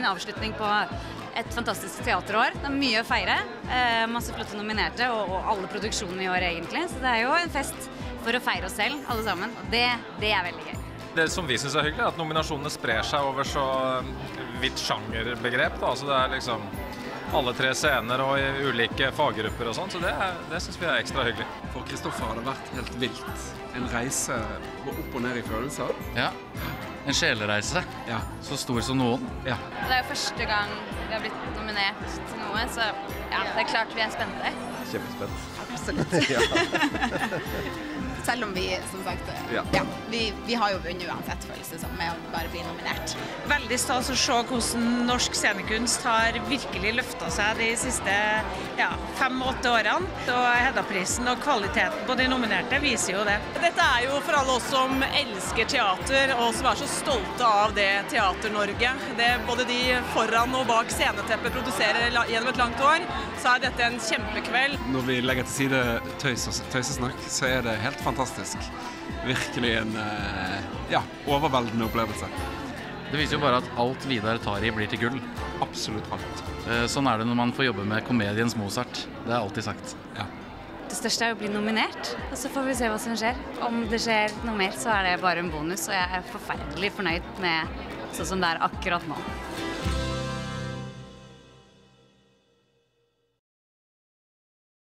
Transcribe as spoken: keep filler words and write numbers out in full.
fin avslutning på et fantastisk teaterår. Det er mye å feire, eh, masse flotte nominerte, og, og alle produksjonene i år egentlig. Så det er jo en fest for å feire oss selv, alle sammen. Og det, det er veldig gøy. Det som vi synes er hyggelig, er at nominasjonene sprer seg over så vidt sjangerbegrep. Da. Så det er liksom alle tre scener og i ulike faggrupper og sånn, så det, det synes vi er ekstra hyggelig. For Kristoffer har det vært helt vilt. En reise opp og ned i følelser. Ja, en sjelereise. Ja. Så stor som noen. Ja. Det er jo første gang vi har blitt nominert til noe, så ja, det er klart vi er spente. Kjempespent. Absolutt. Ja. Selv om vi, som sagt, ja. Ja, vi, vi har jo vunnet uansett følelse som med å bare bli nominert. Veldig stas å se hvordan norsk scenekunst har virkelig løftet seg de siste ja, fem-åtte årene. Og Hedda-prisen og kvaliteten på de nominerte viser jo det. Dette er jo for alle oss som elsker teater, og som er så stolte av det Teater-Norge. Det både de foran og bak sceneteppet produserer gjennom et langt år, så er dette en kjempekveld. Når vi legger til side tøys og, tøysesnakk, så er det helt fantastisk. Virkelig en ja, overveldende opplevelse. Det viser jo bare at alt Vidar tar i blir til gull. Absolutt alt. Sånn er det når man får jobbe med komediens Mozart. Det er alltid sagt. Ja. Det største er å bli nominert, og så får vi se hva som skjer. Om det skjer noe mer, så er det bare en bonus, og jeg er forferdelig fornøyd med sånn som det er akkurat nå.